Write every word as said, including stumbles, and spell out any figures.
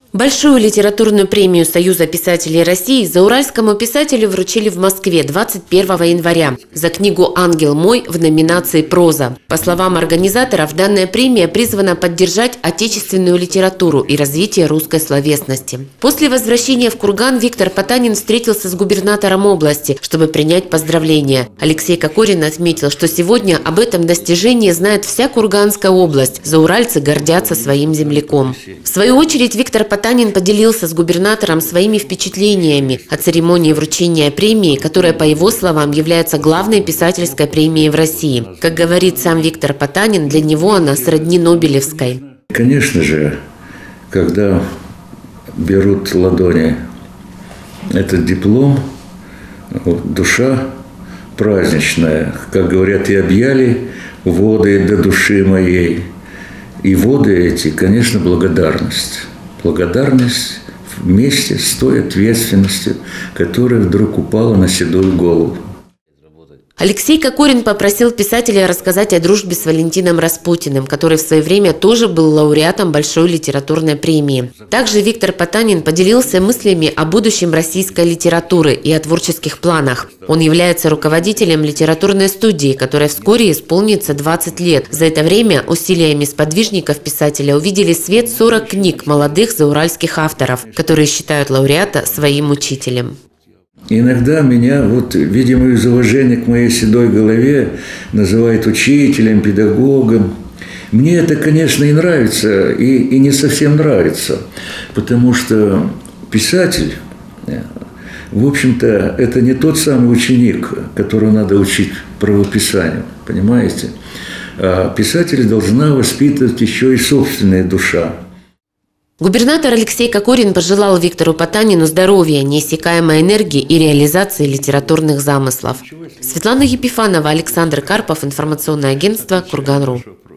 Большую литературную премию Союза писателей России зауральскому писателю вручили в Москве двадцать первого января за книгу «Ангел мой» в номинации «Проза». По словам организаторов, данная премия призвана поддержать отечественную литературу и развитие русской словесности. После возвращения в Курган Виктор Потанин встретился с губернатором области, чтобы принять поздравления. Алексей Кокорин отметил, что сегодня об этом достижении знает вся Курганская область. Зауральцы гордятся своим земляком. В свою очередь Виктор Потанин Потанин поделился с губернатором своими впечатлениями о церемонии вручения премии, которая, по его словам, является главной писательской премией в России. Как говорит сам Виктор Потанин, для него она сродни Нобелевской. Конечно же, когда берут в ладони этот диплом, душа праздничная, как говорят, и объяли воды до души моей. И воды эти, конечно, благодарность. Благодарность вместе с той ответственностью, которая вдруг упала на седую голову. Алексей Кокорин попросил писателя рассказать о дружбе с Валентином Распутиным, который в свое время тоже был лауреатом Большой литературной премии. Также Виктор Потанин поделился мыслями о будущем российской литературы и о творческих планах. Он является руководителем литературной студии, которой вскоре исполнится двадцать лет. За это время усилиями сподвижников писателя увидели свет сорок книг молодых зауральских авторов, которые считают лауреата своим учителем. Иногда меня, вот, видимо, из уважения к моей седой голове, называют учителем, педагогом. Мне это, конечно, и нравится, и, и не совсем нравится, потому что писатель, в общем-то, это не тот самый ученик, которого надо учить правописанию, понимаете? А писатель должна воспитывать еще и собственная душа. Губернатор Алексей Кокорин пожелал Виктору Потанину здоровья, неиссякаемой энергии и реализации литературных замыслов. Светлана Епифанова, Александр Карпов, информационное агентство Курган точка ру.